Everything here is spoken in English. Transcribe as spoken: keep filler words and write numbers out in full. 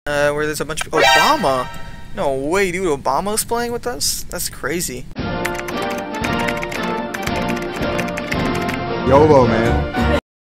Uh, where there's a bunch of Obama. No way, dude. Obama's playing with us? That's crazy. YOLO, man.